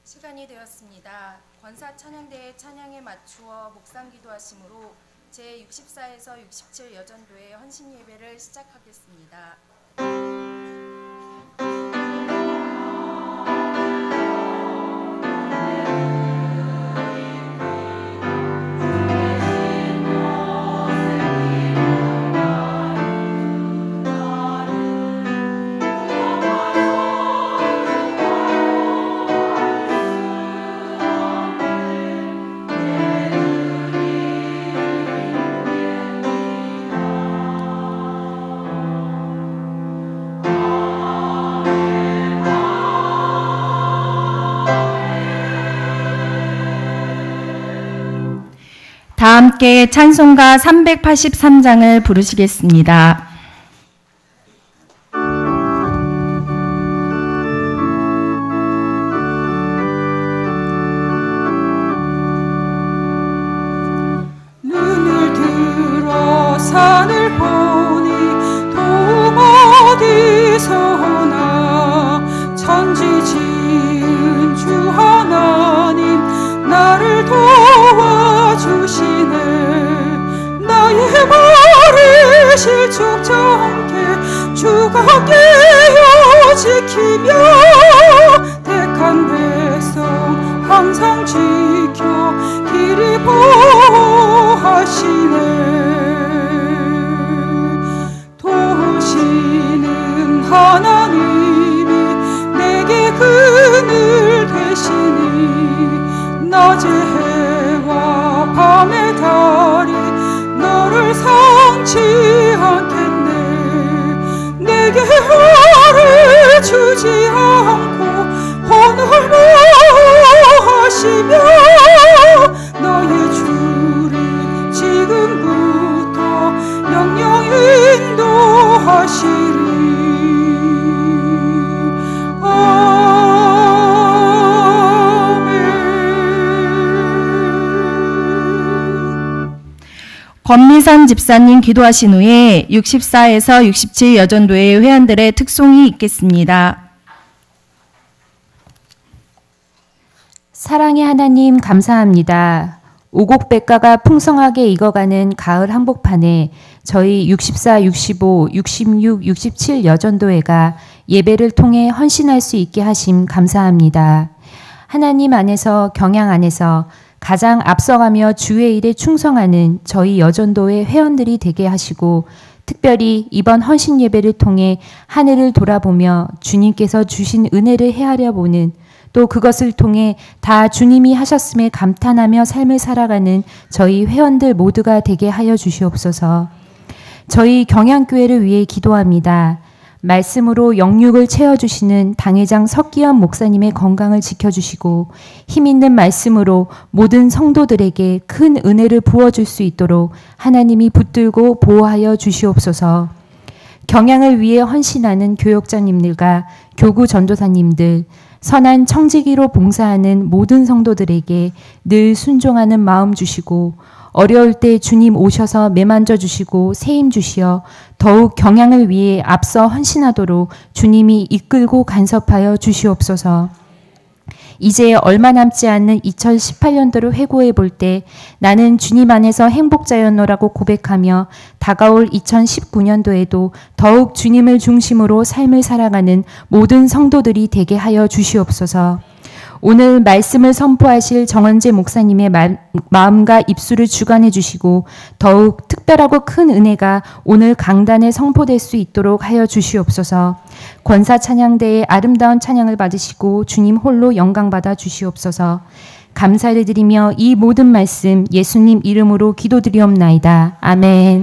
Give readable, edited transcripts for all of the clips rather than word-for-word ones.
시간이 되었습니다. 권사 찬양대의 찬양에 맞추어 묵상 기도하심으로 제64에서 67 여전도의 헌신 예배를 시작하겠습니다. 다 함께 찬송가 383장을 부르시겠습니다. 눈을 들어 산을 보니 도움 어디서나 천지 지은 주 하나님 나를 도와주시네. 나의 버리실 죽정케 주가 깨어 지키며 택한 백성 항상 지켜 길을 보호하시네. 도우시는 하나님이 내게 그늘 되시니 낮의 해와 밤의 달이 너를 상치 않겠네. 내게 화를 주지 않고 혼을 모하시며 너의 주를 지금부터 영영 인도하시리. 권미선 집사님 기도하신 후에 64에서 67 여전도의 회원들의 특송이 있겠습니다. 사랑의 하나님 감사합니다. 오곡백과가 풍성하게 익어가는 가을 한복판에 저희 64, 65, 66, 67 여전도회가 예배를 통해 헌신할 수 있게 하심 감사합니다. 하나님 안에서 경양 안에서 가장 앞서가며 주의 일에 충성하는 저희 여전도회 회원들이 되게 하시고 특별히 이번 헌신 예배를 통해 하늘을 돌아보며 주님께서 주신 은혜를 헤아려 보는 또 그것을 통해 다 주님이 하셨음에 감탄하며 삶을 살아가는 저희 회원들 모두가 되게 하여 주시옵소서. 저희 경양교회를 위해 기도합니다. 말씀으로 영육을 채워주시는 당회장 석기현 목사님의 건강을 지켜주시고 힘있는 말씀으로 모든 성도들에게 큰 은혜를 부어줄 수 있도록 하나님이 붙들고 보호하여 주시옵소서. 경양을 위해 헌신하는 교역장님들과 교구 전도사님들, 선한 청지기로 봉사하는 모든 성도들에게 늘 순종하는 마음 주시고 어려울 때 주님 오셔서 매만져 주시고 세임 주시어 더욱 경양을 위해 앞서 헌신하도록 주님이 이끌고 간섭하여 주시옵소서. 이제 얼마 남지 않는 2018년도를 회고해 볼 때 나는 주님 안에서 행복자였노라고 고백하며 다가올 2019년도에도 더욱 주님을 중심으로 삶을 살아가는 모든 성도들이 되게 하여 주시옵소서. 오늘 말씀을 선포하실 정원재 목사님의 마음과 입술을 주관해 주시고 더욱 특별하고 큰 은혜가 오늘 강단에 선포될 수 있도록 하여 주시옵소서. 권사 찬양대의 아름다운 찬양을 받으시고 주님 홀로 영광받아 주시옵소서. 감사를 드리며 이 모든 말씀 예수님 이름으로 기도드리옵나이다. 아멘.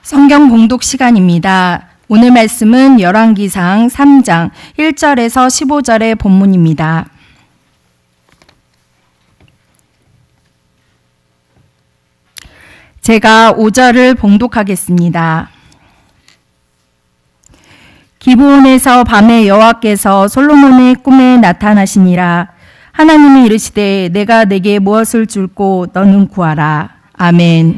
성경 봉독 시간입니다. 오늘 말씀은 열왕기상 3장 1절에서 15절의 본문입니다. 제가 5절을 봉독하겠습니다. 기브온에서 밤에 여호와께서 솔로몬의 꿈에 나타나시니라. 하나님이 이르시되 내가 내게 무엇을 줄고 너는 구하라. 아멘.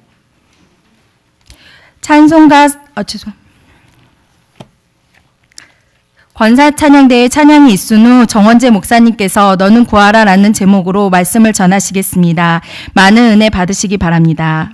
권사찬양대의 찬양이 있은 후 정원재 목사님께서 너는 구하라 라는 제목으로 말씀을 전하시겠습니다. 많은 은혜 받으시기 바랍니다.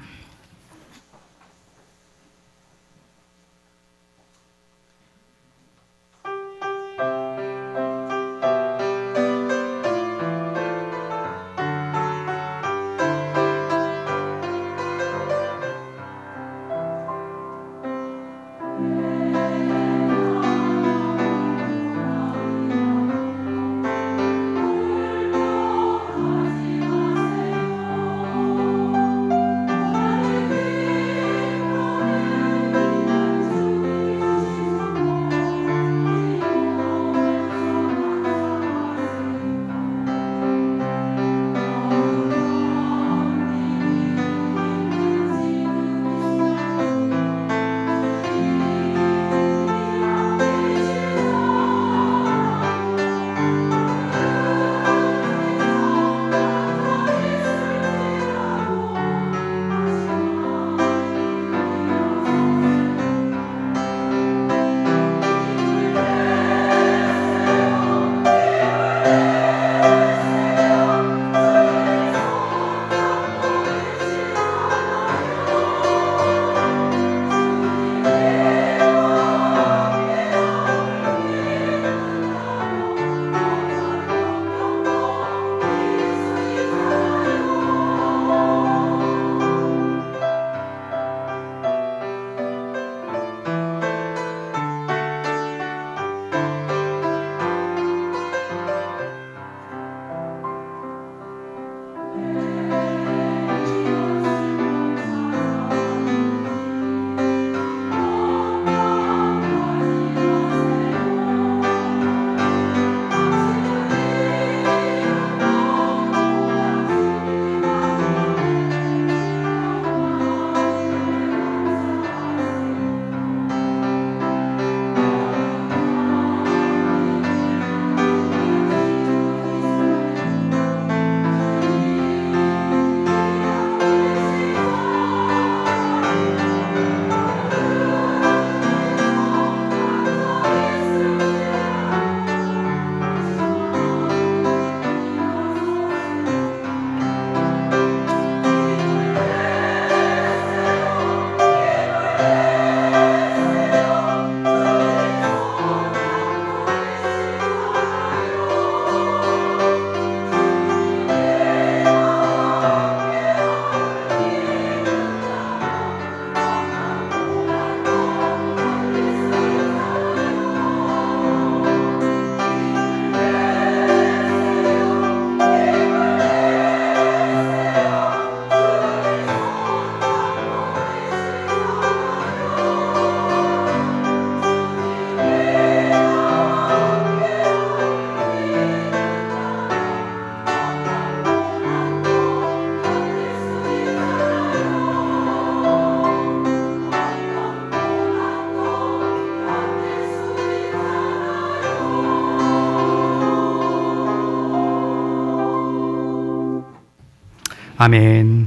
아멘.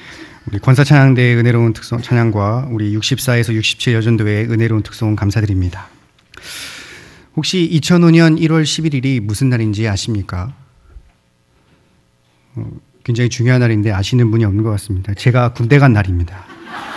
우리 권사찬양대의 은혜로운 특송 찬양과 우리 64에서 67 여전도회의 은혜로운 특송 감사드립니다. 혹시 2005년 1월 11일이 무슨 날인지 아십니까? 굉장히 중요한 날인데 아시는 분이 없는 것 같습니다. 제가 군대 간 날입니다.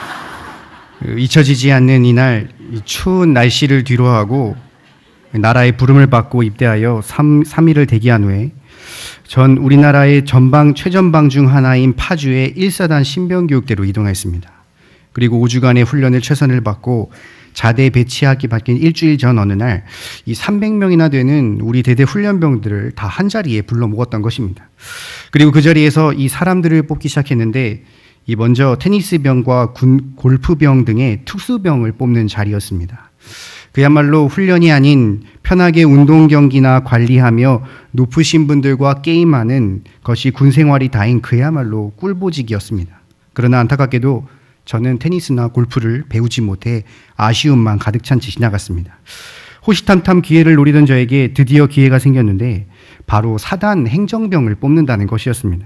잊혀지지 않는 이날, 이 추운 날씨를 뒤로하고 나라의 부름을 받고 입대하여 3일을 대기한 후에 전 우리나라의 최전방 중 하나인 파주의 1사단 신병교육대로 이동했습니다. 그리고 5주간의 훈련을 최선을 받고 자대 배치하기 바뀐 일주일 전 어느 날 이 300명이나 되는 우리 대대 훈련병들을 다 한자리에 불러 모았던 것입니다. 그리고 그 자리에서 이 사람들을 뽑기 시작했는데 이 먼저 테니스병과 골프병 등의 특수병을 뽑는 자리였습니다. 그야말로 훈련이 아닌 편하게 운동 경기나 관리하며 높으신 분들과 게임하는 것이 군 생활이 다인 그야말로 꿀보직이었습니다. 그러나 안타깝게도 저는 테니스나 골프를 배우지 못해 아쉬움만 가득 찬 채 지나갔습니다. 호시탐탐 기회를 노리던 저에게 드디어 기회가 생겼는데 바로 사단 행정병을 뽑는다는 것이었습니다.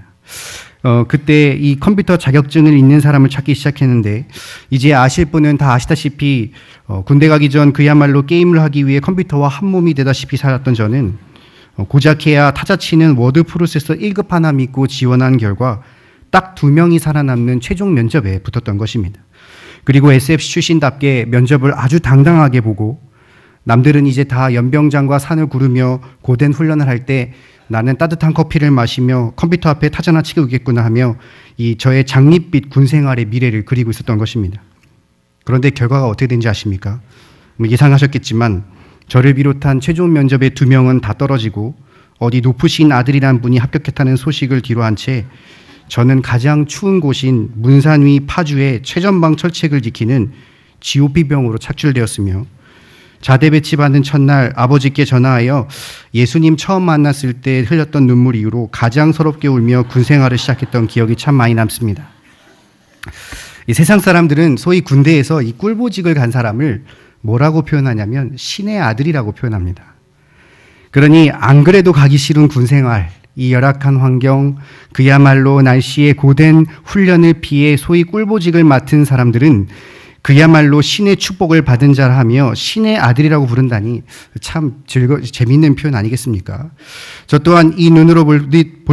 그때 이 컴퓨터 자격증을 있는 사람을 찾기 시작했는데 이제 아실 분은 다 아시다시피 군대 가기 전 그야말로 게임을 하기 위해 컴퓨터와 한 몸이 되다시피 살았던 저는 고작해야 타자 치는 워드 프로세서 1급 하나 믿고 지원한 결과 딱 2명이 살아남는 최종 면접에 붙었던 것입니다. 그리고 SFC 출신답게 면접을 아주 당당하게 보고 남들은 이제 다 연병장과 산을 구르며 고된 훈련을 할 때 나는 따뜻한 커피를 마시며 컴퓨터 앞에 타자나 치고 있겠구나 하며 이 저의 장밋빛 군생활의 미래를 그리고 있었던 것입니다. 그런데 결과가 어떻게 된지 아십니까? 예상하셨겠지만 저를 비롯한 최종 면접의 2명은 다 떨어지고 어디 높으신 아들이란 분이 합격했다는 소식을 뒤로한 채 저는 가장 추운 곳인 문산 위 파주의 최전방 철책을 지키는 GOP병으로 착출되었으며 자대 배치받는 첫날 아버지께 전화하여 예수님 처음 만났을 때 흘렸던 눈물 이후로 가장 서럽게 울며 군생활을 시작했던 기억이 참 많이 남습니다. 이 세상 사람들은 소위 군대에서 이 꿀보직을 간 사람을 뭐라고 표현하냐면 신의 아들이라고 표현합니다. 그러니 안 그래도 가기 싫은 군생활, 이 열악한 환경, 그야말로 날씨에 고된 훈련을 피해 소위 꿀보직을 맡은 사람들은 그야말로 신의 축복을 받은 자라 하며 신의 아들이라고 부른다니 참 재미있는 표현 아니겠습니까? 저 또한 이 눈으로 볼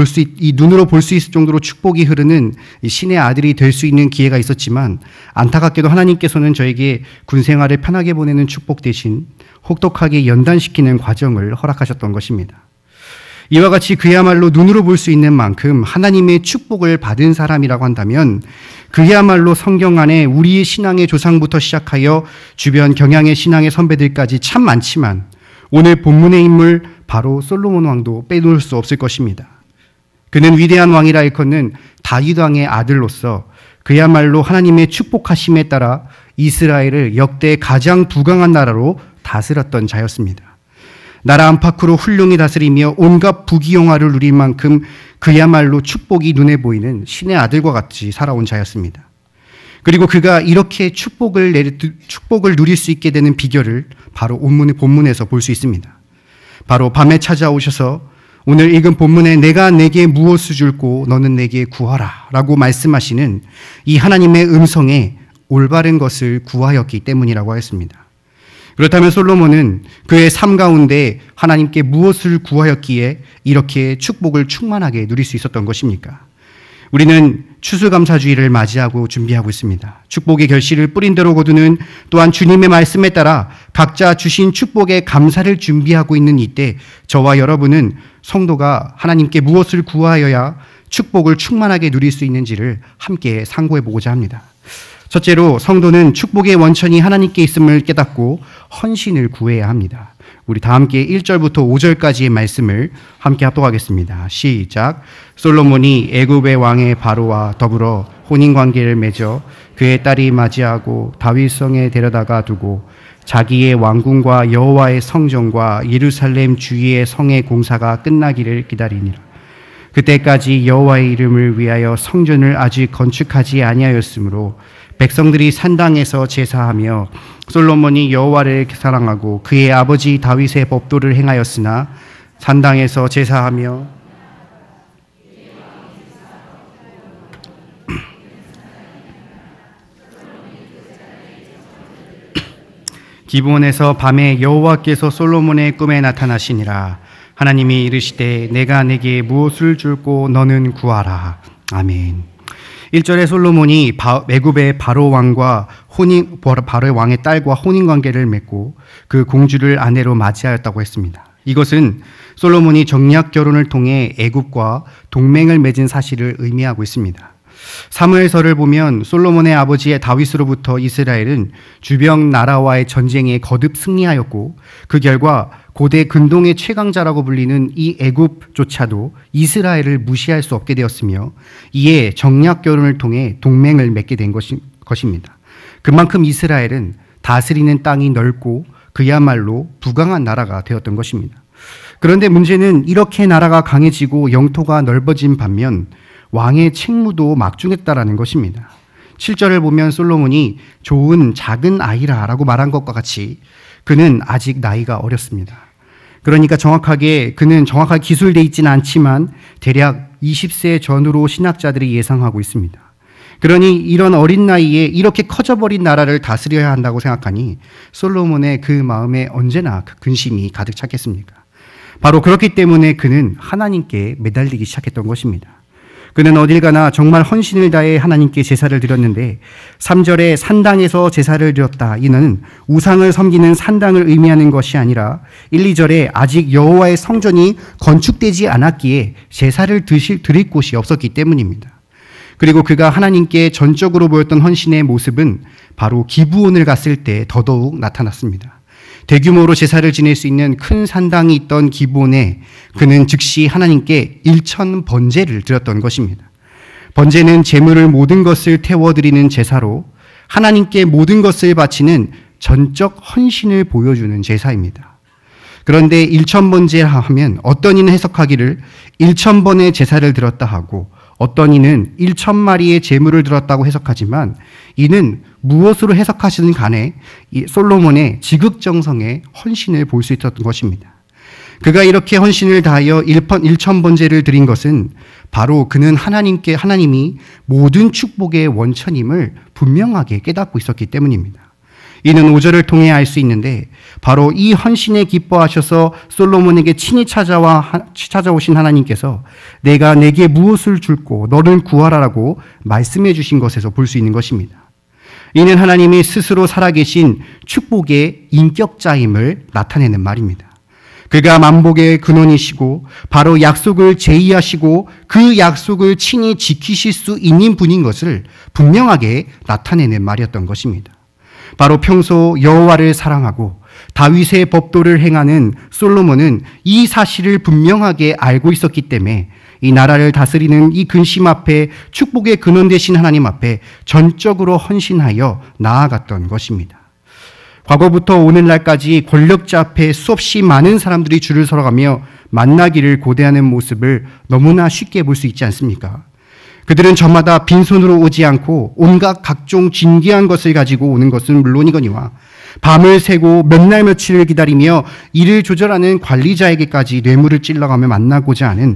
수 있을 정도로 축복이 흐르는 신의 아들이 될 수 있는 기회가 있었지만 안타깝게도 하나님께서는 저에게 군 생활을 편하게 보내는 축복 대신 혹독하게 연단시키는 과정을 허락하셨던 것입니다. 이와 같이 그야말로 눈으로 볼 수 있는 만큼 하나님의 축복을 받은 사람이라고 한다면 그야말로 성경 안에 우리의 신앙의 조상부터 시작하여 주변 경향의 신앙의 선배들까지 참 많지만 오늘 본문의 인물 바로 솔로몬 왕도 빼놓을 수 없을 것입니다. 그는 위대한 왕이라 일컫는 다윗 왕의 아들로서 그야말로 하나님의 축복하심에 따라 이스라엘을 역대 가장 부강한 나라로 다스렸던 자였습니다. 나라 안팎으로 훌륭히 다스리며 온갖 부귀영화를 누릴 만큼 그야말로 축복이 눈에 보이는 신의 아들과 같이 살아온 자였습니다. 그리고 그가 이렇게 축복을 누릴 수 있게 되는 비결을 바로 본문에서 볼 수 있습니다. 바로 밤에 찾아오셔서 오늘 읽은 본문에 내가 내게 무엇을 줄고 너는 내게 구하라 라고 말씀하시는 이 하나님의 음성에 올바른 것을 구하였기 때문이라고 하였습니다. 그렇다면 솔로몬은 그의 삶 가운데 하나님께 무엇을 구하였기에 이렇게 축복을 충만하게 누릴 수 있었던 것입니까? 우리는 추수감사주의를 맞이하고 준비하고 있습니다. 축복의 결실을 뿌린 대로 거두는 또한 주님의 말씀에 따라 각자 주신 축복에 감사를 준비하고 있는 이때 저와 여러분은 성도가 하나님께 무엇을 구하여야 축복을 충만하게 누릴 수 있는지를 함께 상고해 보고자 합니다. 첫째로 성도는 축복의 원천이 하나님께 있음을 깨닫고 헌신을 구해야 합니다. 우리 다 함께 1절부터 5절까지의 말씀을 함께 합독하겠습니다. 시작. 솔로몬이 애굽의 왕의 바로와 더불어 혼인관계를 맺어 그의 딸이 맞이하고 다윗성에 데려다가 두고 자기의 왕궁과 여호와의 성전과 예루살렘 주위의 성의 공사가 끝나기를 기다리니라. 그때까지 여호와의 이름을 위하여 성전을 아직 건축하지 아니하였으므로 백성들이 산당에서 제사하며 솔로몬이 여호와를 사랑하고 그의 아버지 다윗의 법도를 행하였으나 산당에서 제사하며 기브온에서 밤에 여호와께서 솔로몬의 꿈에 나타나시니라. 하나님이 이르시되 내가 내게 무엇을 줄고 너는 구하라. 아멘. 1절에 솔로몬이 애굽의 바로 왕과 바로의 왕의 딸과 혼인관계를 맺고 그 공주를 아내로 맞이하였다고 했습니다. 이것은 솔로몬이 정략 결혼을 통해 애굽과 동맹을 맺은 사실을 의미하고 있습니다. 사무엘서를 보면 솔로몬의 아버지의 다윗으로부터 이스라엘은 주변 나라와의 전쟁에 거듭 승리하였고 그 결과 고대 근동의 최강자라고 불리는 이 애굽조차도 이스라엘을 무시할 수 없게 되었으며 이에 정략 결혼을 통해 동맹을 맺게 된 것입니다. 그만큼 이스라엘은 다스리는 땅이 넓고 그야말로 부강한 나라가 되었던 것입니다. 그런데 문제는 이렇게 나라가 강해지고 영토가 넓어진 반면 왕의 책무도 막중했다라는 것입니다. 7절을 보면 솔로몬이 좋은 작은 아이라라고 말한 것과 같이 그는 아직 나이가 어렸습니다. 그러니까 그는 정확하게 기술되어 있지는 않지만 대략 20세 전후로 신학자들이 예상하고 있습니다. 그러니 이런 어린 나이에 이렇게 커져버린 나라를 다스려야 한다고 생각하니 솔로몬의 그 마음에 언제나 그 근심이 가득 찼겠습니까? 바로 그렇기 때문에 그는 하나님께 매달리기 시작했던 것입니다. 그는 어딜 가나 정말 헌신을 다해 하나님께 제사를 드렸는데 3절에 산당에서 제사를 드렸다. 이는 우상을 섬기는 산당을 의미하는 것이 아니라 1, 2절에 아직 여호와의 성전이 건축되지 않았기에 제사를 드릴 곳이 없었기 때문입니다. 그리고 그가 하나님께 전적으로 보였던 헌신의 모습은 바로 기브온을 갔을 때 더더욱 나타났습니다. 대규모로 제사를 지낼 수 있는 큰 산당이 있던 기브온에 그는 즉시 하나님께 1천 번제를 드렸던 것입니다. 번제는 제물을 모든 것을 태워드리는 제사로 하나님께 모든 것을 바치는 전적 헌신을 보여주는 제사입니다. 그런데 1천 번제라 하면 어떤 이는 해석하기를 1천 번의 제사를 드렸다 하고 어떤 이는 1천 마리의 제물을 드렸다고 해석하지만 이는 무엇으로 해석하시든 간에 이 솔로몬의 지극정성의 헌신을 볼 수 있었던 것입니다. 그가 이렇게 헌신을 다하여 1천 번제를 드린 것은 바로 그는 하나님이 모든 축복의 원천임을 분명하게 깨닫고 있었기 때문입니다. 이는 5절을 통해 알 수 있는데 바로 이 헌신에 기뻐하셔서 솔로몬에게 친히 찾아오신 하나님께서 내가 내게 무엇을 줄고 너를 구하라라고 말씀해 주신 것에서 볼 수 있는 것입니다. 이는 하나님이 스스로 살아계신 축복의 인격자임을 나타내는 말입니다. 그가 만복의 근원이시고 바로 약속을 제의하시고 그 약속을 친히 지키실 수 있는 분인 것을 분명하게 나타내는 말이었던 것입니다. 바로 평소 여호와를 사랑하고 다윗의 법도를 행하는 솔로몬은 이 사실을 분명하게 알고 있었기 때문에 이 나라를 다스리는 이 근심 앞에 축복의 근원 되신 하나님 앞에 전적으로 헌신하여 나아갔던 것입니다. 과거부터 오늘날까지 권력자 앞에 수없이 많은 사람들이 줄을 서러가며 만나기를 고대하는 모습을 너무나 쉽게 볼 수 있지 않습니까? 그들은 저마다 빈손으로 오지 않고 온갖 각종 진귀한 것을 가지고 오는 것은 물론이거니와 밤을 새고 몇 날 며칠을 기다리며 일을 조절하는 관리자에게까지 뇌물을 찔러가며 만나고자 하는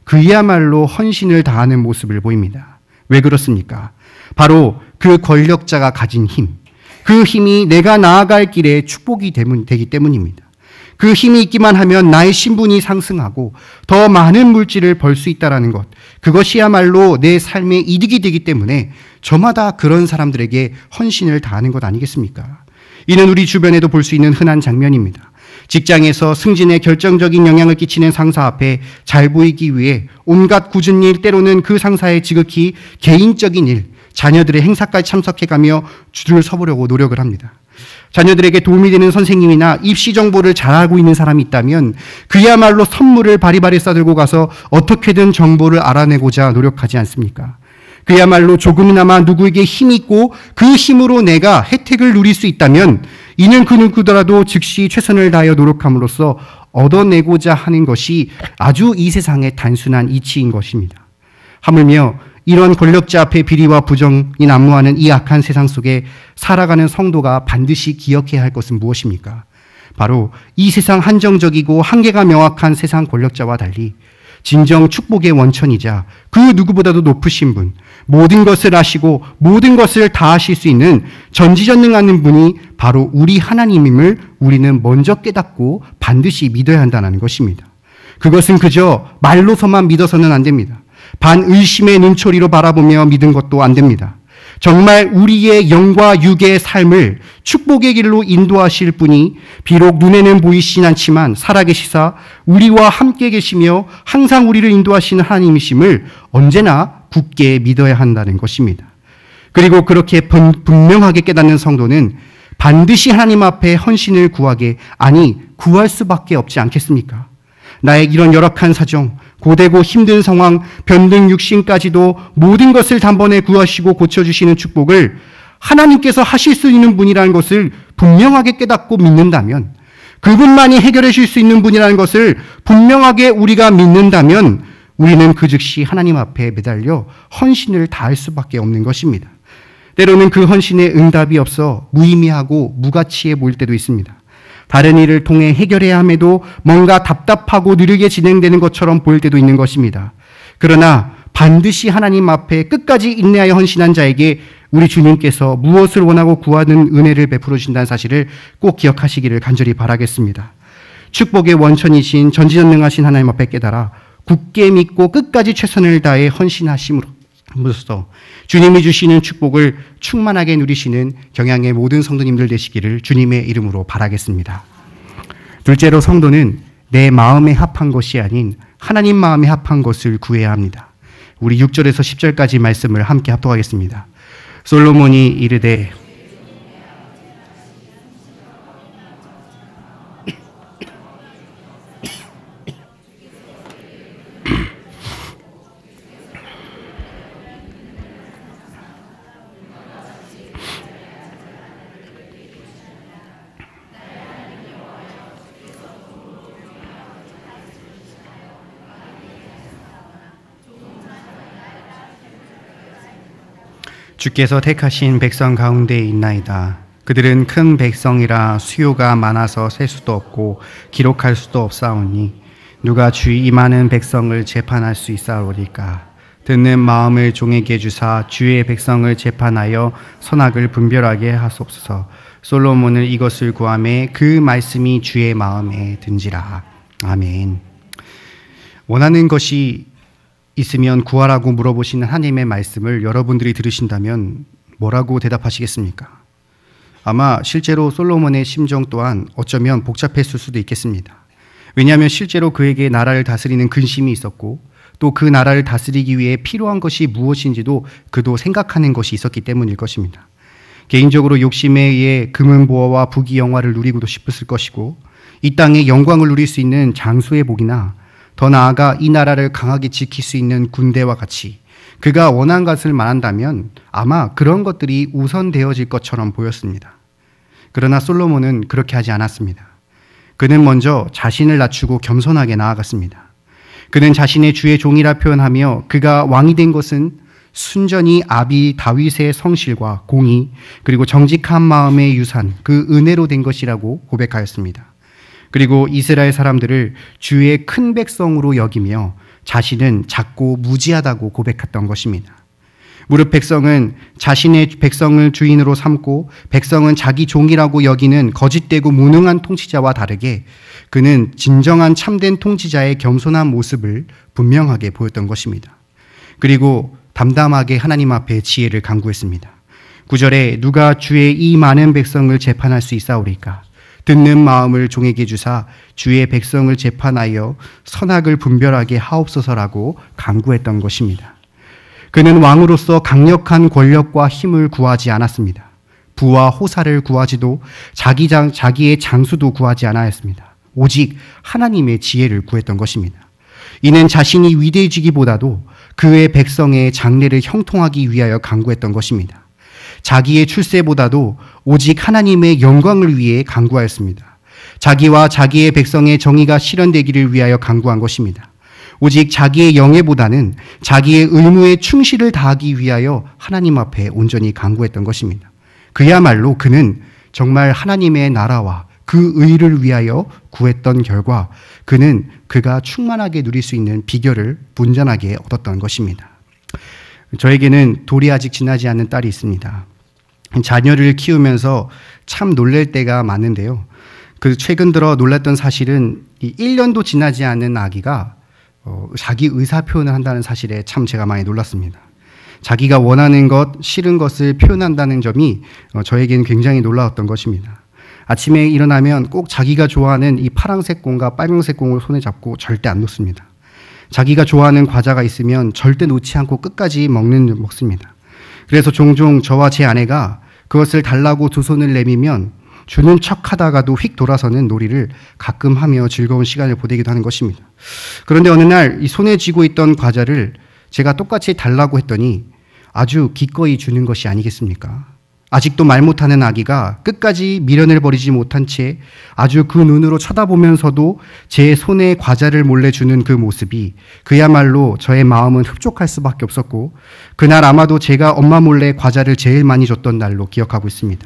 그야말로 헌신을 다하는 모습을 보입니다. 왜 그렇습니까? 바로 그 권력자가 가진 힘, 그 힘이 내가 나아갈 길에 축복이 되기 때문입니다. 그 힘이 있기만 하면 나의 신분이 상승하고 더 많은 물질을 벌 수 있다는 것, 그것이야말로 내 삶의 이득이 되기 때문에 저마다 그런 사람들에게 헌신을 다하는 것 아니겠습니까? 이는 우리 주변에도 볼 수 있는 흔한 장면입니다. 직장에서 승진에 결정적인 영향을 끼치는 상사 앞에 잘 보이기 위해 온갖 굳은 일, 때로는 그 상사의 지극히 개인적인 일, 자녀들의 행사까지 참석해가며 줄을 서보려고 노력을 합니다. 자녀들에게 도움이 되는 선생님이나 입시 정보를 잘 알고 있는 사람이 있다면 그야말로 선물을 바리바리 싸들고 가서 어떻게든 정보를 알아내고자 노력하지 않습니까? 그야말로 조금이나마 누구에게 힘이 있고 그 힘으로 내가 혜택을 누릴 수 있다면 이는 그 누구더라도 즉시 최선을 다하여 노력함으로써 얻어내고자 하는 것이 아주 이 세상의 단순한 이치인 것입니다. 하물며 이런 권력자 앞에 비리와 부정이 난무하는 이 악한 세상 속에 살아가는 성도가 반드시 기억해야 할 것은 무엇입니까? 바로 이 세상 한정적이고 한계가 명확한 세상 권력자와 달리 진정 축복의 원천이자 그 누구보다도 높으신 분, 모든 것을 아시고 모든 것을 다 하실 수 있는 전지전능하는 분이 바로 우리 하나님임을 우리는 먼저 깨닫고 반드시 믿어야 한다는 것입니다. 그것은 그저 말로서만 믿어서는 안 됩니다. 반의심의 눈초리로 바라보며 믿은 것도 안 됩니다. 정말 우리의 영과 육의 삶을 축복의 길로 인도하실 분이 비록 눈에는 보이시진 않지만 살아계시사 우리와 함께 계시며 항상 우리를 인도하시는 하나님이심을 언제나 굳게 믿어야 한다는 것입니다. 그리고 그렇게 분명하게 깨닫는 성도는 반드시 하나님 앞에 헌신을 구할 수밖에 없지 않겠습니까? 나의 이런 열악한 사정, 고되고 힘든 상황, 변등 육신까지도 모든 것을 단번에 구하시고 고쳐주시는 축복을 하나님께서 하실 수 있는 분이라는 것을 분명하게 깨닫고 믿는다면, 그분만이 해결해 줄 수 있는 분이라는 것을 분명하게 우리가 믿는다면 우리는 그 즉시 하나님 앞에 매달려 헌신을 다할 수밖에 없는 것입니다. 때로는 그 헌신에 응답이 없어 무의미하고 무가치해 보일 때도 있습니다. 다른 일을 통해 해결해야 함에도 뭔가 답답하고 느리게 진행되는 것처럼 보일 때도 있는 것입니다. 그러나 반드시 하나님 앞에 끝까지 인내하여 헌신한 자에게 우리 주님께서 무엇을 원하고 구하는 은혜를 베풀어 주신다는 사실을 꼭 기억하시기를 간절히 바라겠습니다. 축복의 원천이신 전지전능하신 하나님 앞에 깨달아 굳게 믿고 끝까지 최선을 다해 헌신하심으로써 주님이 주시는 축복을 충만하게 누리시는 경향의 모든 성도님들 되시기를 주님의 이름으로 바라겠습니다. 둘째로, 성도는 내 마음에 합한 것이 아닌 하나님 마음에 합한 것을 구해야 합니다. 우리 6절에서 10절까지 말씀을 함께 합독하겠습니다. 솔로몬이 이르되 주께서 택하신 백성 가운데 있나이다. 그들은 큰 백성이라 수요가 많아서 셀 수도 없고 기록할 수도 없사오니 누가 주의 이 많은 백성을 재판할 수 있사오리까. 듣는 마음을 종에게 주사 주의 백성을 재판하여 선악을 분별하게 하소서. 솔로몬을 이것을 구하매 그 말씀이 주의 마음에 든지라. 아멘. 원하는 것이 있으면 구하라고 물어보시는 하나님의 말씀을 여러분들이 들으신다면 뭐라고 대답하시겠습니까? 아마 실제로 솔로몬의 심정 또한 어쩌면 복잡했을 수도 있겠습니다. 왜냐하면 실제로 그에게 나라를 다스리는 근심이 있었고 또 그 나라를 다스리기 위해 필요한 것이 무엇인지도 그도 생각하는 것이 있었기 때문일 것입니다. 개인적으로 욕심에 의해 금은보화와 부귀영화를 누리고도 싶었을 것이고 이 땅의 영광을 누릴 수 있는 장수의 복이나 더 나아가 이 나라를 강하게 지킬 수 있는 군대와 같이 그가 원한 것을 말한다면 아마 그런 것들이 우선되어질 것처럼 보였습니다. 그러나 솔로몬은 그렇게 하지 않았습니다. 그는 먼저 자신을 낮추고 겸손하게 나아갔습니다. 그는 자신의 주의 종이라 표현하며 그가 왕이 된 것은 순전히 아비 다윗의 성실과 공의 그리고 정직한 마음의 유산, 그 은혜로 된 것이라고 고백하였습니다. 그리고 이스라엘 사람들을 주의 큰 백성으로 여기며 자신은 작고 무지하다고 고백했던 것입니다. 무릇 백성은 자신의 백성을 주인으로 삼고 백성은 자기 종이라고 여기는 거짓되고 무능한 통치자와 다르게 그는 진정한 참된 통치자의 겸손한 모습을 분명하게 보였던 것입니다. 그리고 담담하게 하나님 앞에 지혜를 간구했습니다. 9절에 누가 주의 이 많은 백성을 재판할 수 있사오리까? 듣는 마음을 종에게 주사 주의 백성을 재판하여 선악을 분별하게 하옵소서라고 간구했던 것입니다. 그는 왕으로서 강력한 권력과 힘을 구하지 않았습니다. 부와 호사를 구하지도 자기의 장수도 구하지 않았습니다. 오직 하나님의 지혜를 구했던 것입니다. 이는 자신이 위대해지기보다도 그의 백성의 장래를 형통하기 위하여 간구했던 것입니다. 자기의 출세보다도 오직 하나님의 영광을 위해 간구하였습니다. 자기와 자기의 백성의 정의가 실현되기를 위하여 간구한 것입니다. 오직 자기의 영예보다는 자기의 의무에 충실을 다하기 위하여 하나님 앞에 온전히 간구했던 것입니다. 그야말로 그는 정말 하나님의 나라와 그 의를 위하여 구했던 결과 그는 그가 충만하게 누릴 수 있는 비결을 분전하게 얻었던 것입니다. 저에게는 돌이 아직 지나지 않은 딸이 있습니다. 자녀를 키우면서 참 놀랄 때가 많은데요. 그 최근 들어 놀랐던 사실은 이 1년도 지나지 않은 아기가 자기 의사 표현을 한다는 사실에 참 제가 많이 놀랐습니다. 자기가 원하는 것, 싫은 것을 표현한다는 점이 저에게는 굉장히 놀라웠던 것입니다. 아침에 일어나면 꼭 자기가 좋아하는 이 파란색 공과 빨간색 공을 손에 잡고 절대 안 놓습니다. 자기가 좋아하는 과자가 있으면 절대 놓지 않고 끝까지 먹습니다. 그래서 종종 저와 제 아내가 그것을 달라고 두 손을 내밀면 주는 척하다가도 휙 돌아서는 놀이를 가끔 하며 즐거운 시간을 보내기도 하는 것입니다. 그런데 어느 날 이 손에 쥐고 있던 과자를 제가 똑같이 달라고 했더니 아주 기꺼이 주는 것이 아니겠습니까? 아직도 말 못하는 아기가 끝까지 미련을 버리지 못한 채 아주 그 눈으로 쳐다보면서도 제 손에 과자를 몰래 주는 그 모습이 그야말로 저의 마음은 흡족할 수밖에 없었고, 그날 아마도 제가 엄마 몰래 과자를 제일 많이 줬던 날로 기억하고 있습니다.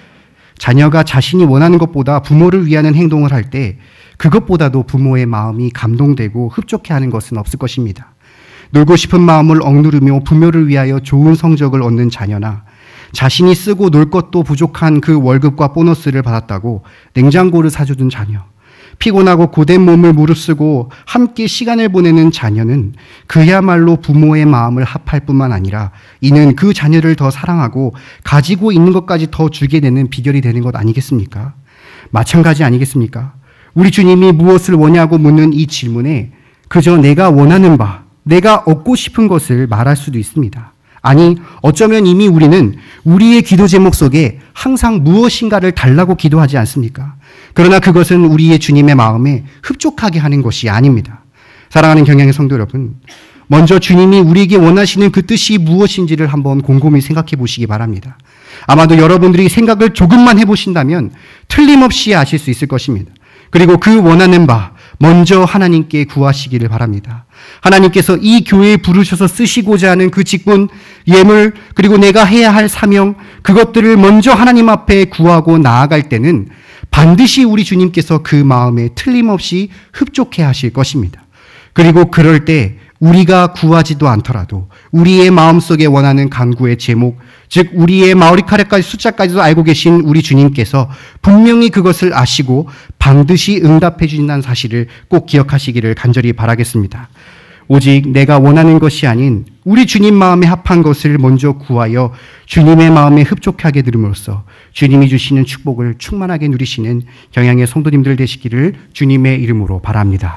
자녀가 자신이 원하는 것보다 부모를 위하는 행동을 할 때 그것보다도 부모의 마음이 감동되고 흡족해하는 것은 없을 것입니다. 놀고 싶은 마음을 억누르며 부모를 위하여 좋은 성적을 얻는 자녀나 자신이 쓰고 놀 것도 부족한 그 월급과 보너스를 받았다고 냉장고를 사주던 자녀, 피곤하고 고된 몸을 무릅쓰고 함께 시간을 보내는 자녀는 그야말로 부모의 마음을 합할 뿐만 아니라 이는 그 자녀를 더 사랑하고 가지고 있는 것까지 더 주게 되는 비결이 되는 것 아니겠습니까? 마찬가지 아니겠습니까? 우리 주님이 무엇을 원하고 묻는 이 질문에 그저 내가 원하는 바, 내가 얻고 싶은 것을 말할 수도 있습니다. 아니, 어쩌면 이미 우리는 우리의 기도 제목 속에 항상 무엇인가를 달라고 기도하지 않습니까? 그러나 그것은 우리의 주님의 마음에 흡족하게 하는 것이 아닙니다. 사랑하는 경향의 성도 여러분, 먼저 주님이 우리에게 원하시는 그 뜻이 무엇인지를 한번 곰곰이 생각해 보시기 바랍니다. 아마도 여러분들이 생각을 조금만 해보신다면 틀림없이 아실 수 있을 것입니다. 그리고 그 원하는 바, 먼저 하나님께 구하시기를 바랍니다. 하나님께서 이 교회에 부르셔서 쓰시고자 하는 그 직분, 예물, 그리고 내가 해야 할 사명, 그것들을 먼저 하나님 앞에 구하고 나아갈 때는 반드시 우리 주님께서 그 마음에 틀림없이 흡족해 하실 것입니다. 그리고 그럴 때 우리가 구하지도 않더라도 우리의 마음속에 원하는 간구의 제목, 즉 우리의 마우리카레까지 숫자까지도 알고 계신 우리 주님께서 분명히 그것을 아시고 반드시 응답해 주신다는 사실을 꼭 기억하시기를 간절히 바라겠습니다. 오직 내가 원하는 것이 아닌 우리 주님 마음에 합한 것을 먼저 구하여 주님의 마음에 흡족하게 들음으로써 주님이 주시는 축복을 충만하게 누리시는 경향의 성도님들 되시기를 주님의 이름으로 바랍니다.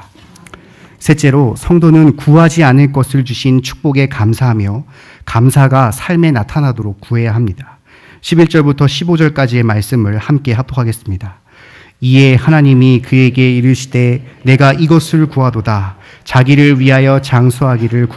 셋째로, 성도는 구하지 않을 것을 주신 축복에 감사하며 감사가 삶에 나타나도록 구해야 합니다. 11절부터 15절까지의 말씀을 함께 합독하겠습니다. 이에 하나님이 그에게 이르시되 내가 이것을 구하도다. 자기를 위하여 장수하기를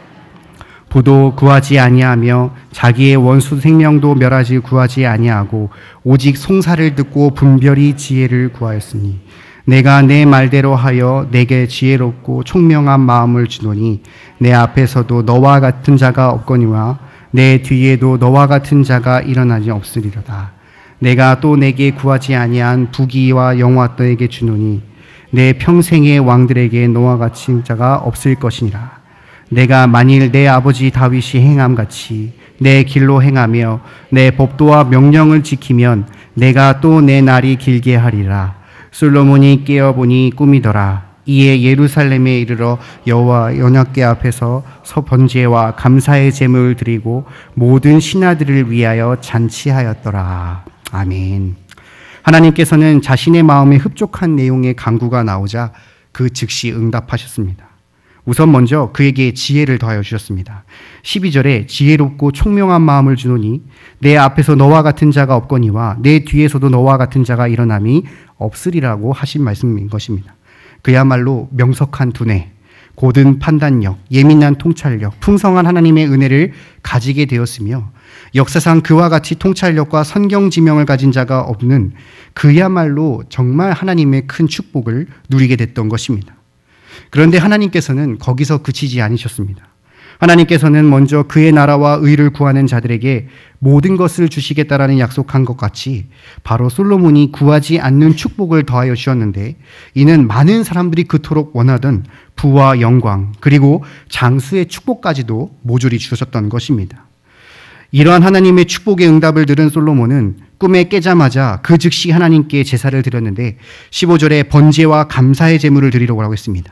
부도 구하지 아니하며 자기의 원수 생명도 멸하지 구하지 아니하고 오직 송사를 듣고 분별히 지혜를 구하였으니 내가 내 말대로 하여 내게 지혜롭고 총명한 마음을 주노니 내 앞에서도 너와 같은 자가 없거니와 내 뒤에도 너와 같은 자가 일어나지 없으리로다. 내가 또 내게 구하지 아니한 부귀와 영화 너에게 주노니 내 평생의 왕들에게 너와 같은 자가 없을 것이니라. 내가 만일 내 아버지 다윗이 행함같이 내 길로 행하며 내 법도와 명령을 지키면 내가 또 내 날이 길게 하리라. 솔로몬이 깨어보니 꿈이더라. 이에 예루살렘에 이르러 여호와 언약궤 앞에서 번제와 감사의 제물을 드리고 모든 신하들을 위하여 잔치하였더라. 아멘. 하나님께서는 자신의 마음에 흡족한 내용의 간구가 나오자 그 즉시 응답하셨습니다. 우선 먼저 그에게 지혜를 더하여 주셨습니다. 12절에 지혜롭고 총명한 마음을 주노니 내 앞에서 너와 같은 자가 없거니와 내 뒤에서도 너와 같은 자가 일어남이 없으리라고 하신 말씀인 것입니다. 그야말로 명석한 두뇌, 고든 판단력, 예민한 통찰력, 풍성한 하나님의 은혜를 가지게 되었으며 역사상 그와 같이 통찰력과 성경 지명을 가진 자가 없는 그야말로 정말 하나님의 큰 축복을 누리게 됐던 것입니다. 그런데 하나님께서는 거기서 그치지 않으셨습니다. 하나님께서는 먼저 그의 나라와 의를 구하는 자들에게 모든 것을 주시겠다라는 약속한 것 같이 바로 솔로몬이 구하지 않는 축복을 더하여 주셨는데 이는 많은 사람들이 그토록 원하던 부와 영광 그리고 장수의 축복까지도 모조리 주셨던 것입니다. 이러한 하나님의 축복의 응답을 들은 솔로몬은 꿈에 깨자마자 그 즉시 하나님께 제사를 드렸는데 15절에 번제와 감사의 제물을 드리라고 하고 있습니다.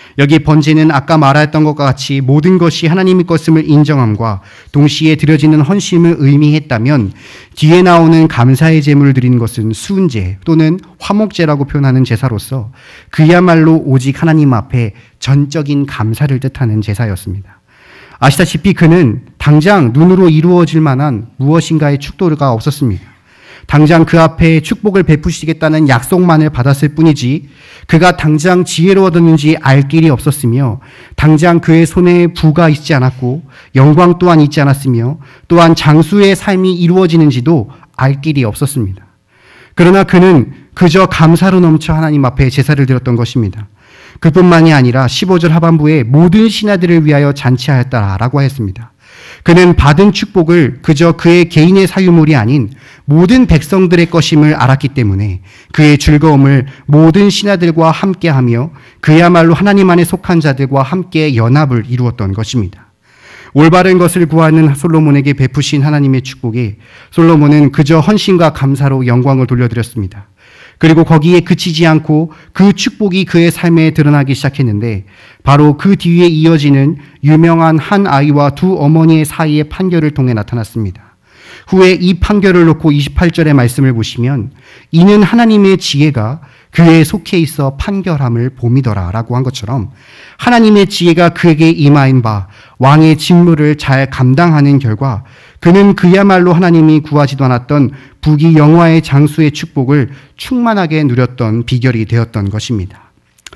여기 번제는 아까 말했던 것과 같이 모든 것이 하나님의 것임을 인정함과 동시에 드려지는 헌신을 의미했다면 뒤에 나오는 감사의 제물을 드리는 것은 수은제 또는 화목제라고 표현하는 제사로서 그야말로 오직 하나님 앞에 전적인 감사를 뜻하는 제사였습니다. 아시다시피 그는 당장 눈으로 이루어질 만한 무엇인가의 축도가 없었습니다. 당장 그 앞에 축복을 베푸시겠다는 약속만을 받았을 뿐이지 그가 당장 지혜로 얻었는지 알 길이 없었으며 당장 그의 손에 부가 있지 않았고 영광 또한 있지 않았으며 또한 장수의 삶이 이루어지는지도 알 길이 없었습니다. 그러나 그는 그저 감사로 넘쳐 하나님 앞에 제사를 드렸던 것입니다. 그뿐만이 아니라 15절 하반부에 모든 신하들을 위하여 잔치하였다라고 했습니다. 그는 받은 축복을 그저 그의 개인의 사유물이 아닌 모든 백성들의 것임을 알았기 때문에 그의 즐거움을 모든 신하들과 함께하며 그야말로 하나님 안에 속한 자들과 함께 연합을 이루었던 것입니다. 올바른 것을 구하는 솔로몬에게 베푸신 하나님의 축복에 솔로몬은 그저 헌신과 감사로 영광을 돌려드렸습니다. 그리고 거기에 그치지 않고 그 축복이 그의 삶에 드러나기 시작했는데 바로 그 뒤에 이어지는 유명한 한 아이와 두 어머니의 사이의 판결을 통해 나타났습니다. 후에 이 판결을 놓고 28절의 말씀을 보시면 이는 하나님의 지혜가 그에 속해 있어 판결함을 봄이더라 라고 한 것처럼 하나님의 지혜가 그에게 임하인 바 왕의 직무를 잘 감당하는 결과 그는 그야말로 하나님이 구하지도 않았던 부귀 영화의 장수의 축복을 충만하게 누렸던 비결이 되었던 것입니다.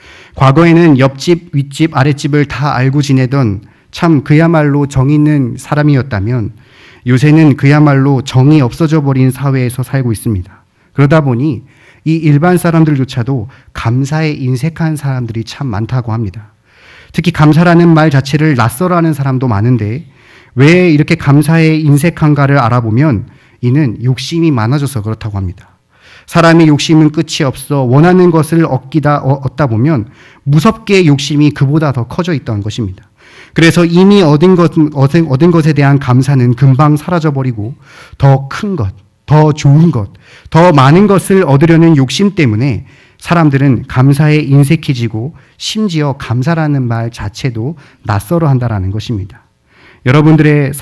과거에는 옆집, 윗집, 아랫집을 다 알고 지내던 참 그야말로 정이 있는 사람이었다면 요새는 그야말로 정이 없어져 버린 사회에서 살고 있습니다. 그러다 보니 이 일반 사람들조차도 감사에 인색한 사람들이 참 많다고 합니다. 특히 감사라는 말 자체를 낯설어하는 사람도 많은데 왜 이렇게 감사에 인색한가를 알아보면 이는 욕심이 많아져서 그렇다고 합니다. 사람의 욕심은 끝이 없어 원하는 것을 얻다 보면 무섭게 욕심이 그보다 더 커져 있던 것입니다. 그래서 이미 얻은 것에 대한 감사는 금방 사라져버리고 더 큰 것, 더 좋은 것, 더 많은 것을 얻으려는 욕심 때문에 사람들은 감사에 인색해지고 심지어 감사라는 말 자체도 낯설어 한다라는 것입니다. 여러분들의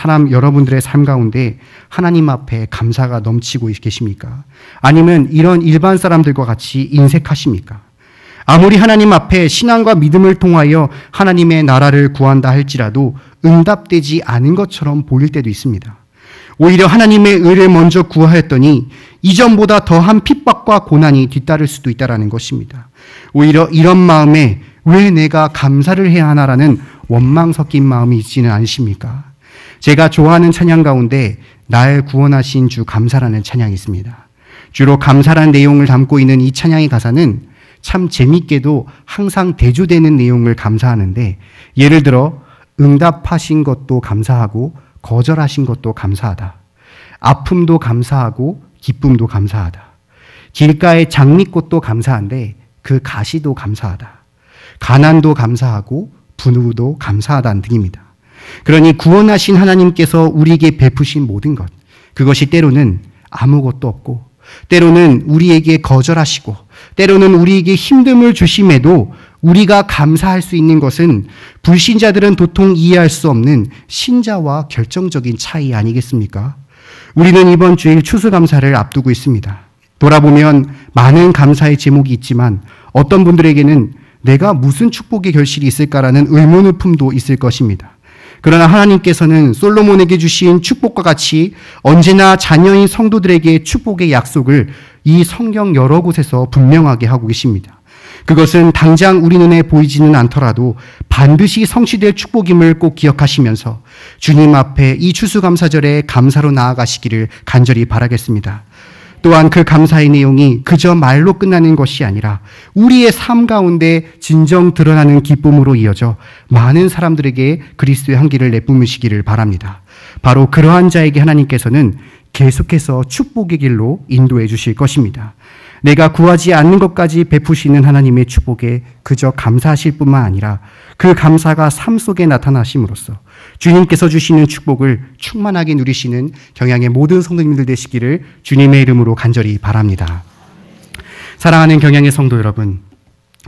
삶 가운데 하나님 앞에 감사가 넘치고 계십니까? 아니면 이런 일반 사람들과 같이 인색하십니까? 아무리 하나님 앞에 신앙과 믿음을 통하여 하나님의 나라를 구한다 할지라도 응답되지 않은 것처럼 보일 때도 있습니다. 오히려 하나님의 의를 먼저 구하였더니 이전보다 더한 핍박과 고난이 뒤따를 수도 있다는 것입니다. 오히려 이런 마음에 왜 내가 감사를 해야 하나라는 원망 섞인 마음이 있지는 않으십니까? 제가 좋아하는 찬양 가운데 날 구원하신 주 감사라는 찬양이 있습니다. 주로 감사라는 내용을 담고 있는 이 찬양의 가사는 참 재밌게도 항상 대조되는 내용을 감사하는데 예를 들어 응답하신 것도 감사하고 거절하신 것도 감사하다. 아픔도 감사하고 기쁨도 감사하다. 길가의 장미꽃도 감사한데 그 가시도 감사하다. 가난도 감사하고 분우도 감사하다는 등입니다. 그러니 구원하신 하나님께서 우리에게 베푸신 모든 것, 그것이 때로는 아무것도 없고 때로는 우리에게 거절하시고 때로는 우리에게 힘듦을 주심에도 우리가 감사할 수 있는 것은 불신자들은 도통 이해할 수 없는 신자와 결정적인 차이 아니겠습니까? 우리는 이번 주일 추수감사를 앞두고 있습니다. 돌아보면 많은 감사의 제목이 있지만 어떤 분들에게는 내가 무슨 축복의 결실이 있을까라는 의문의 품도 있을 것입니다. 그러나 하나님께서는 솔로몬에게 주신 축복과 같이 언제나 자녀인 성도들에게 축복의 약속을 이 성경 여러 곳에서 분명하게 하고 계십니다. 그것은 당장 우리 눈에 보이지는 않더라도 반드시 성취될 축복임을 꼭 기억하시면서 주님 앞에 이 추수감사절에 감사로 나아가시기를 간절히 바라겠습니다. 또한 그 감사의 내용이 그저 말로 끝나는 것이 아니라 우리의 삶 가운데 진정 드러나는 기쁨으로 이어져 많은 사람들에게 그리스도의 향기를 내뿜으시기를 바랍니다. 바로 그러한 자에게 하나님께서는 계속해서 축복의 길로 인도해 주실 것입니다. 내가 구하지 않는 것까지 베푸시는 하나님의 축복에 그저 감사하실 뿐만 아니라 그 감사가 삶 속에 나타나심으로써 주님께서 주시는 축복을 충만하게 누리시는 경향의 모든 성도님들 되시기를 주님의 이름으로 간절히 바랍니다. 사랑하는 경향의 성도 여러분,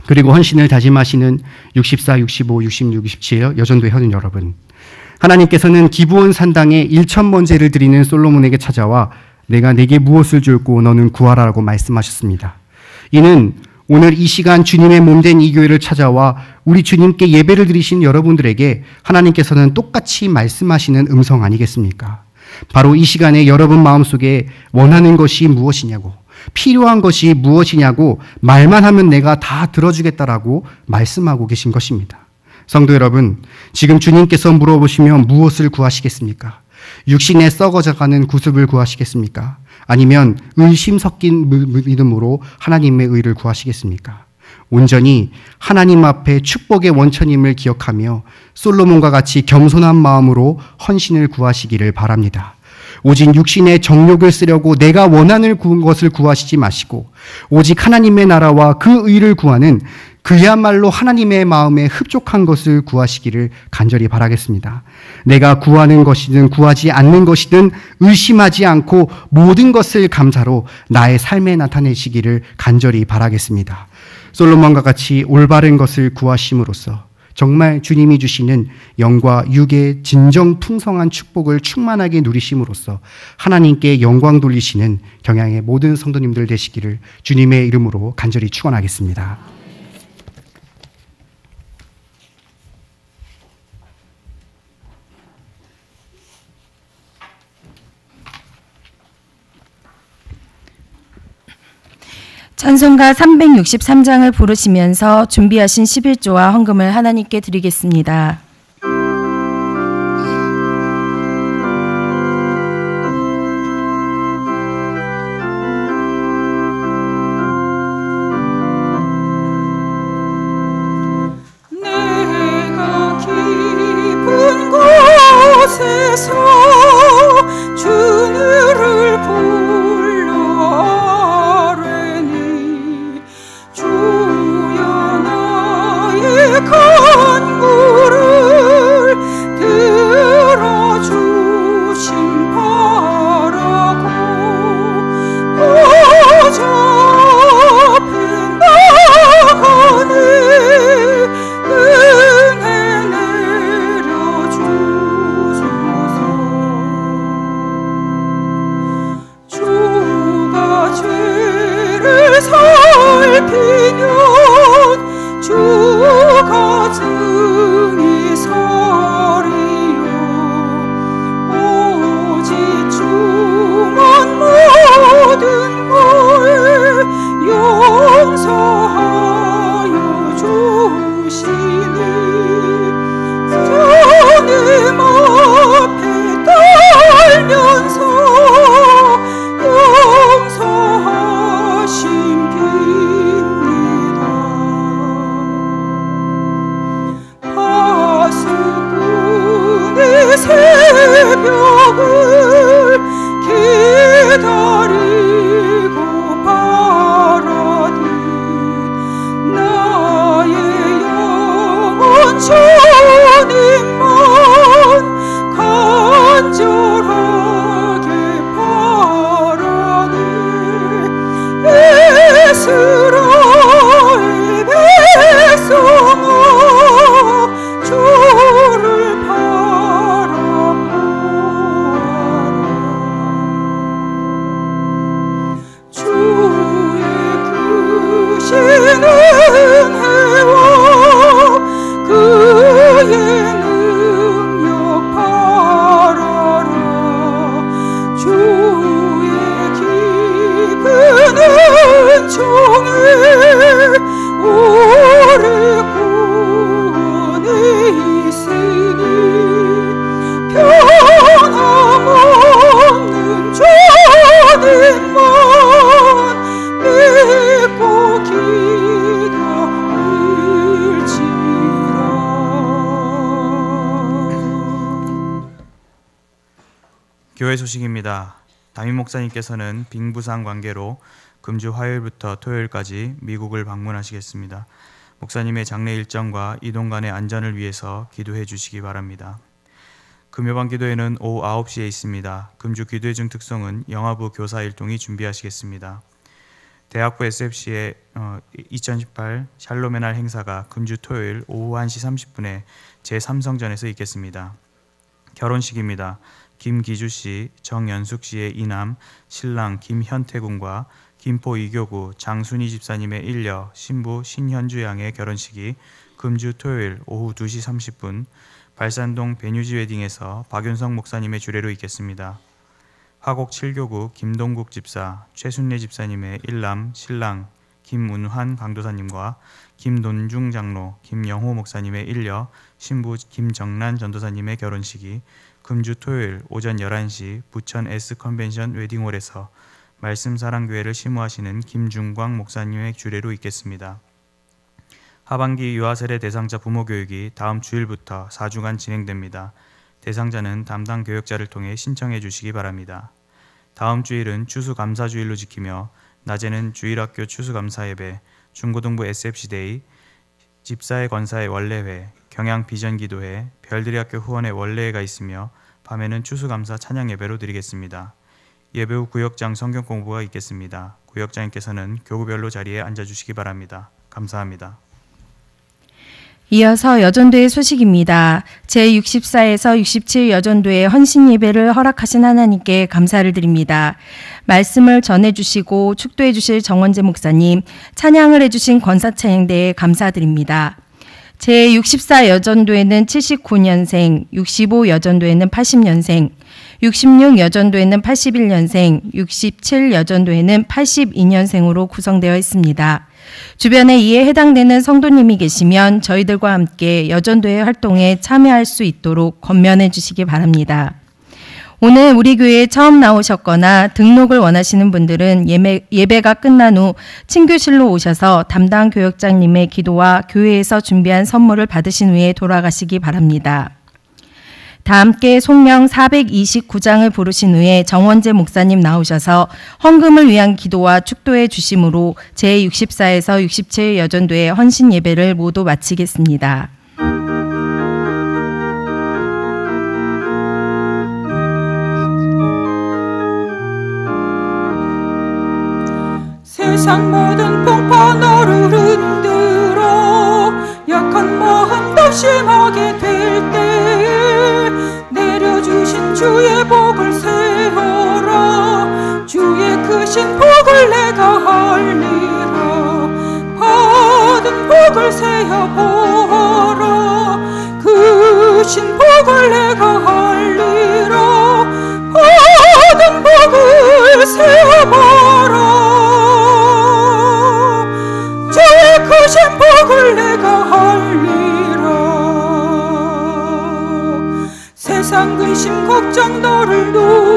그리고 헌신을 다짐하시는 64, 65, 66, 67 여전도의 현인 여러분, 하나님께서는 기브온 산당에 1,000번제를 드리는 솔로몬에게 찾아와 내가 네게 무엇을 줄고 너는 구하라라고 말씀하셨습니다. 이는 오늘 이 시간 주님의 몸된 이 교회를 찾아와 우리 주님께 예배를 드리신 여러분들에게 하나님께서는 똑같이 말씀하시는 음성 아니겠습니까? 바로 이 시간에 여러분 마음속에 원하는 것이 무엇이냐고, 필요한 것이 무엇이냐고 말만 하면 내가 다 들어주겠다라고 말씀하고 계신 것입니다. 성도 여러분, 지금 주님께서 물어보시면 무엇을 구하시겠습니까? 육신에 썩어져가는 구습을 구하시겠습니까? 아니면 의심 섞인 믿음으로 하나님의 의를 구하시겠습니까? 온전히 하나님 앞에 축복의 원천임을 기억하며 솔로몬과 같이 겸손한 마음으로 헌신을 구하시기를 바랍니다. 오직 육신의 정욕을 쓰려고 내가 원하는 것을 구하시지 마시고 오직 하나님의 나라와 그 의를 구하는 그야말로 하나님의 마음에 흡족한 것을 구하시기를 간절히 바라겠습니다. 내가 구하는 것이든 구하지 않는 것이든 의심하지 않고 모든 것을 감사로 나의 삶에 나타내시기를 간절히 바라겠습니다. 솔로몬과 같이 올바른 것을 구하심으로써 정말 주님이 주시는 영과 육의 진정 풍성한 축복을 충만하게 누리심으로써 하나님께 영광 돌리시는 경향의 모든 성도님들 되시기를 주님의 이름으로 간절히 축원하겠습니다. 찬송가 363장을 부르시면서 준비하신 11조와 헌금을 하나님께 드리겠습니다. 내가 깊은 곳에서 주를 불러 아뢰니 주여 나의 간구를 들어주심 바라고 보좌 나가네 은혜 내려주소서. 주가 죄를 살피면 주가 증히 서리요 오직 주만 모든 걸 용서하여 주시니 주님 앞에 떨면서 용서하심 빕니다. 파수꾼의 새벽을 기다리고 바라듯 나의 영혼 주님만 간절하게 바라네. 이스라엘 백성아 주를 바라보아라. 주의 크신 은혜와 그의 능력 바라라. 주의 깊은 은총에 우리 구원이 있으니 변함없는 주님만 믿고 기다릴지라. 교회 소식입니다. 담임 목사님께서는 빙부상 관계로 금주 화요일부터 토요일까지 미국을 방문하시겠습니다. 목사님의 장례 일정과 이동 간의 안전을 위해서 기도해 주시기 바랍니다. 금요반 기도회는 오후 9시에 있습니다. 금주 기도회 중 특성은 영화부 교사 일동이 준비하시겠습니다. 대학부 SFC의 2018 샬롬의 날 행사가 금주 토요일 오후 1시 30분에 제3성전에서 있겠습니다. 결혼식입니다. 김기주 씨, 정연숙 씨의 이남, 신랑 김현태 군과 김포 이교구 장순희 집사님의 일녀, 신부 신현주 양의 결혼식이 금주 토요일 오후 2시 30분 발산동 베뉴지 웨딩에서 박윤성 목사님의 주례로 있겠습니다. 화곡 7교구 김동국 집사, 최순례 집사님의 일남, 신랑 김문환 강도사님과 김돈중 장로, 김영호 목사님의 일녀, 신부 김정란 전도사님의 결혼식이 금주 토요일 오전 11시 부천 S컨벤션 웨딩홀에서 말씀사랑교회를 심우하시는 김중광 목사님의 주례로 있겠습니다. 하반기 유아세례 대상자 부모교육이 다음 주일부터 4주간 진행됩니다. 대상자는 담당 교역자를 통해 신청해 주시기 바랍니다. 다음 주일은 추수감사주일로 지키며 낮에는 주일학교 추수감사예배, 중고등부 SFC데이, 집사의 권사의 원례회, 경양비전기도회, 별들이학교 후원의 원례회가 있으며 밤에는 추수감사 찬양예배로 드리겠습니다. 예배 후 구역장 성경공부가 있겠습니다. 구역장님께서는 교구별로 자리에 앉아주시기 바랍니다. 감사합니다. 이어서 여전도의 소식입니다. 제64에서 67 여전도의 헌신 예배를 허락하신 하나님께 감사를 드립니다. 말씀을 전해주시고 축도해 주실 정원재 목사님, 찬양을 해주신 권사찬양대에 감사드립니다. 제64 여전도에는 79년생, 65 여전도에는 80년생, 66 여전도에는 81년생, 67 여전도에는 82년생으로 구성되어 있습니다. 주변에 이에 해당되는 성도님이 계시면 저희들과 함께 여전도의 활동에 참여할 수 있도록 권면해 주시기 바랍니다. 오늘 우리 교회에 처음 나오셨거나 등록을 원하시는 분들은 예배가 끝난 후 친교실로 오셔서 담당 교역장님의 기도와 교회에서 준비한 선물을 받으신 후에 돌아가시기 바랍니다. 다 함께 송명 429장을 부르신 후에 정원재 목사님 나오셔서 헌금을 위한 기도와 축도해 주심으로 제64에서 67 여전도의 헌신 예배를 모두 마치겠습니다. 세상 모든 풍파 너를 흔들어 약한 마음 낙심하게 될 때에 내려주신 주의 복을 세어라. 주의 크신 복을 내가 알리라. 받은 복을 세어보라. 크신 복을 내가 알리라. 받은 복을 세어보라. 주의 크신 복을 내가 알리라. 세상 근심 걱정 너를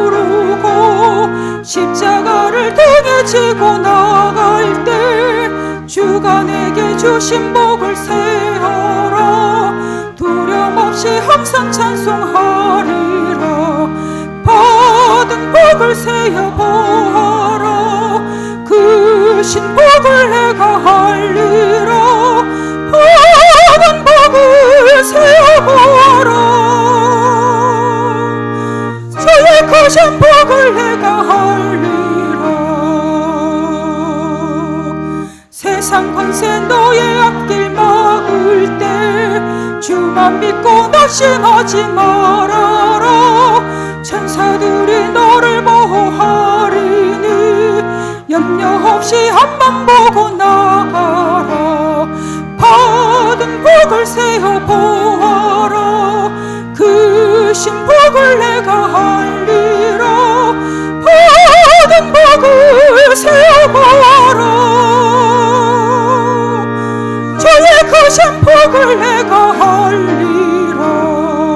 누르고 십자가를 등에 지고 나갈 때 주가 내게 주신 복을 세어라. 두려움 없이 항상 찬송하리라. 받은 복을 세어보아라. 크신 복을 내가 알리라. 받은 복을 세어보아라. 주의 크신 복을 내가 알리라. 세상 권세 너의 앞길 막을 때 주만 믿고 낙심하지 말아라. 천사들이 너를 보호하리니 염려 없이 앞만 보고 나가라. 받은 복을 세어보아라. 크신 복을 내가 알리라. 받은 복을 세어보아라. 주의 크신 복을 내가 알리라.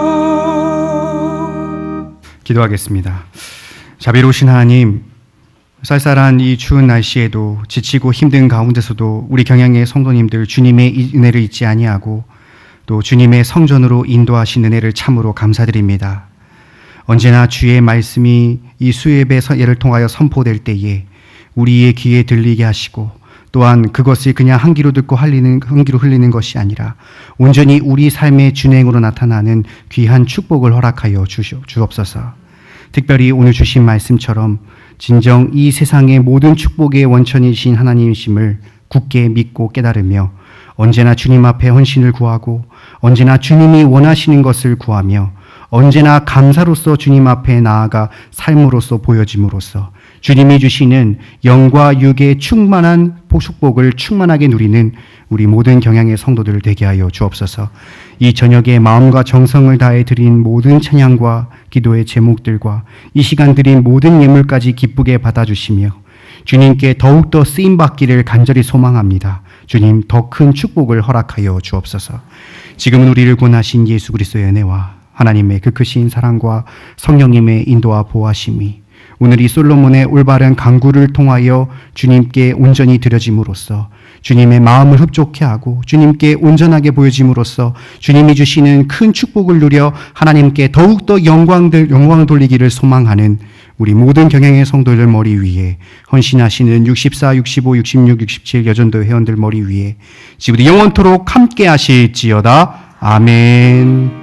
기도하겠습니다. 자비로우신 하나님, 쌀쌀한 이 추운 날씨에도 지치고 힘든 가운데서도 우리 경양의 성도님들 주님의 은혜를 잊지 아니하고 또 주님의 성전으로 인도하신 은혜를 참으로 감사드립니다. 언제나 주의 말씀이 이 수예배를 통하여 선포될 때에 우리의 귀에 들리게 하시고 또한 그것을 그냥 한 귀로 듣고 한 귀로 흘리는 것이 아니라 온전히 우리 삶의 준행으로 나타나는 귀한 축복을 허락하여 주옵소서. 특별히 오늘 주신 말씀처럼 진정 이 세상의 모든 축복의 원천이신 하나님이심을 굳게 믿고 깨달으며 언제나 주님 앞에 헌신을 구하고 언제나 주님이 원하시는 것을 구하며 언제나 감사로서 주님 앞에 나아가 삶으로서 보여짐으로써 주님이 주시는 영과 육의 충만한 축복을 충만하게 누리는 우리 모든 경향의 성도들 되게 하여 주옵소서. 이 저녁에 마음과 정성을 다해 드린 모든 찬양과 기도의 제목들과 이 시간 드린 모든 예물까지 기쁘게 받아주시며 주님께 더욱더 쓰임받기를 간절히 소망합니다. 주님 더 큰 축복을 허락하여 주옵소서. 지금은 우리를 구원하신 예수 그리스도의 은혜와 하나님의 그 크신 사랑과 성령님의 인도와 보호하심이 오늘 이 솔로몬의 올바른 강구를 통하여 주님께 온전히 드려짐으로써 주님의 마음을 흡족해 하고 주님께 온전하게 보여짐으로써 주님이 주시는 큰 축복을 누려 하나님께 더욱더 영광을 돌리기를 소망하는 우리 모든 경향의 성도들 머리 위에 헌신하시는 64, 65, 66, 67 여전도 회원들 머리 위에 지금부터 영원토록 함께 하실지어다. 아멘.